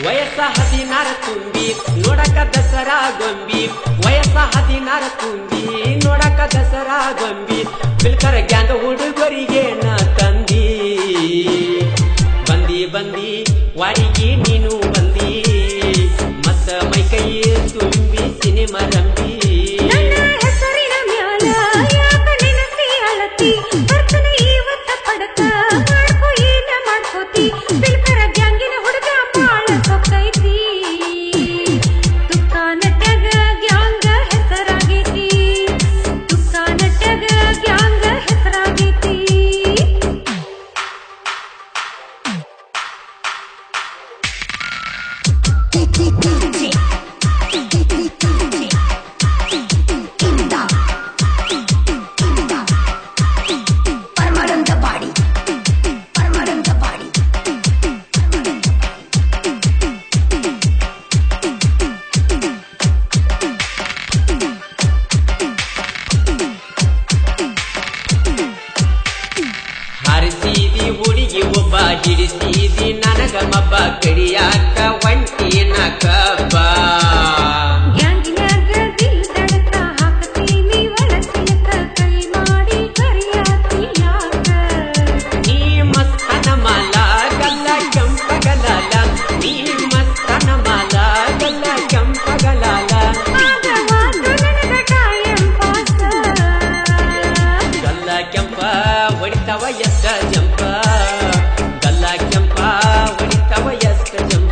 ವಯಸ್ಸ 16 ತುಂಬಿ ನೋಡಕ ದಸರಾ ಗೊಂಬಿ ವಯಸ್ಸ 16 ತುಂಬಿ ನೋಡಕ ದಸರಾ ಗೊಂಬಿ ಬಿಲ್ಕರ ಗ್ಯಾಂಗ್ ಹುಡುಗರಿಗೆ ನಾ ತಂದಿ ಬಂದಿ ಬಂದಿ ವಾಡಿಗೆ ನೀನು ಬಂದಿ ಮತ್ತ ಮೈಕೈ ತುಂಬಿ ಸಿನಿಮಾ ರಂಬಿ ಹಾರಿಸಿದಿ ಹುಡುಗಿ ಒಬ್ಬ ಹಿಡಿಸಿದಿ ನನಗ ಮಬ್ಬ ಕಡಿಯಾಕ ಒಂಟಿನ ಕಬ್ಬ ನೀ ಮಸ್ತನ ಮಾಲ ಗಲ್ಲ ಕೆಂಪಗಲಾಲ ನೀ ಮಸ್ತನ ಮಾಲ ಗಲ್ಲ ಕೆಂಪಗಲಾಲ ಗಲ್ಲ ಕೆಂಪ ಹೊಡಿತವ ಎಷ್ಟ ಜಂಪ ಗಲ್ಲ ಕೆಂಪ ಹೊಡಿತವ ಎಷ್ಟ ಜಂಪ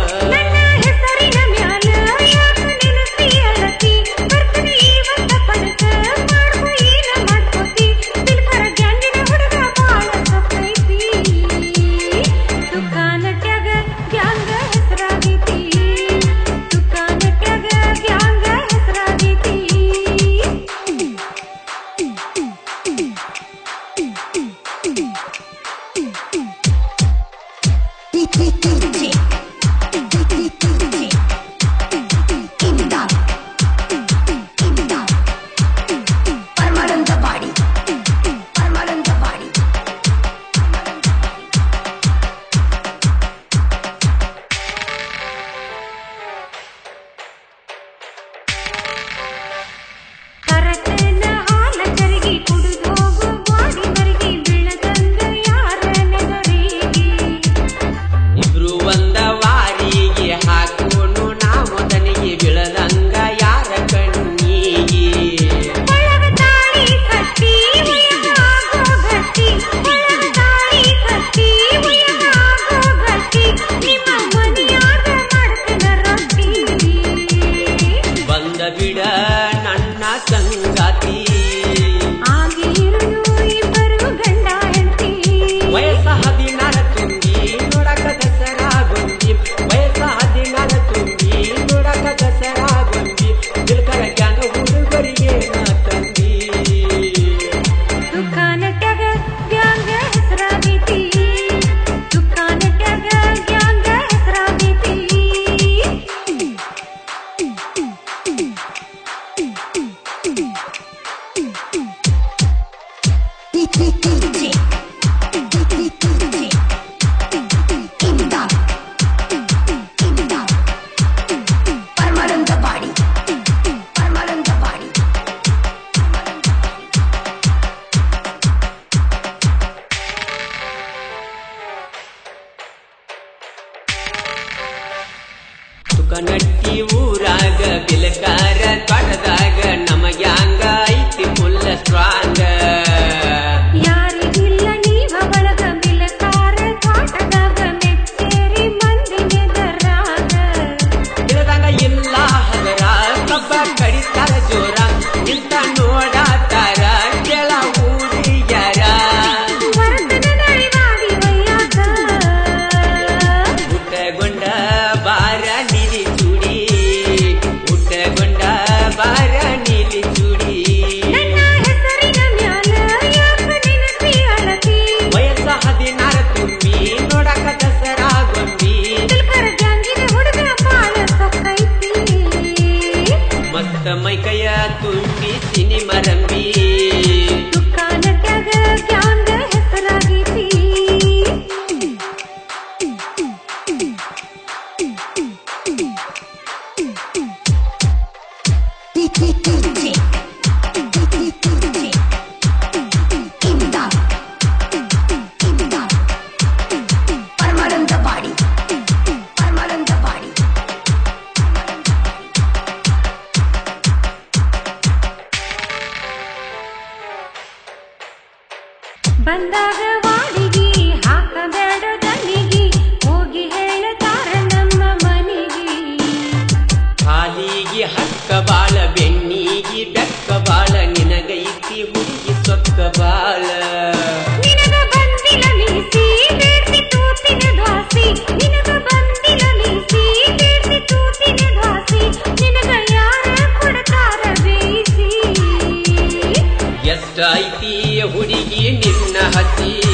ಬಿಡ ನನ್ನ ಸಂಗಾತಿ ವಯಸ್ಸ 16 ತುಂಬಿ ನೋಡಕ ದಸರಾ ಗೊಂಬಿ ವಯಸ್ಸ 16 ತುಂಬಿ ನೋಡಕ ದಸರಾ ಗೊಂಬಿ ಬಿಲ್ಕರ ಗ್ಯಾಂಗ್ ಹುಡುಗರಿಗೆ ನಾ ತಂದಿ ದುಕಾನಟ್ಯಾಗ ಗ್ಯಾಂಗ್ ಹೆಸರಾಗೈತಿ ದುಕಾನಟ್ಯಾಗ ಗ್ಯಾಂಗ್ ಹೆಸರಾಗೈತಿ ತುಕನಟ್ಟಿ ಊರಾಗ ಬಿಲಕಾರ ತೋಟದಾಗ ನಮಗ್ಯಾಂಗ ಐತಿ ಫುಲ್ ಸ್ಟ್ರಾಂಗ್ ಯಾರಿಗಿಲ್ಲ ನೀವ ಬಳಗ ಬಿಲಕಾರ ತೋಟದಾಗ ಮೆಚ್ಚೇರಿ ಮಂದಿ ನೆದರಾಗ ಇಳದಂಗ ಇಲ್ಲ ಹಗರ ಕಬ್ಬ ಕಡಿತಾರ ಜೋರ ಇಂತ ನೋಡಾತಾರ ಕೆಳ ಊರಿಗ್ಯಾರ ವರ್ತನ ನಳಿವಾಡಿ ವಯ್ಯಾಕ ಊಟಗೊಂಡ ಬಾರ ನಿರಿ ಚೂಡಿ ಬಂದಾಗ ವಾಡಿಗಿ ಹಾಕಬೇಡ ದನಿಗಿ ಹೋಗಿ ಹೇಳತಾರ ನಮ್ಮ ಮನಿಗಿ ಹಾಲಿಗೆ ಹಕ್ಕ ಬಾಳ ಬೆಣ್ಣಿಗಿ ಬೆಕ್ಕ ಬಾಳ ನಿನಗೈತಿ ಹುಡುಗಿ ಸೊಕ್ಕ ಬಾಳ ನಿನಗ ಬಂದಿಲ್ಲ ಮೀಸಿ ಬೇಡ್ತಿ ತೂತಿನ ದ್ವಾಸಿ ನಿನಗ ಬಂದಿಲ್ಲ ಮೀಸಿ ಬೇಡ್ತಿ ತೂತಿನ ದ್ವಾಸಿ ನಿನಗ ಯಾರ ಕೊಡ್ತಾರ ಬೇಯಿಸಿ ಎಷ್ಟೈತಿ ಹುಡುಗಿ ನಿನ್ನ ಹಸಿ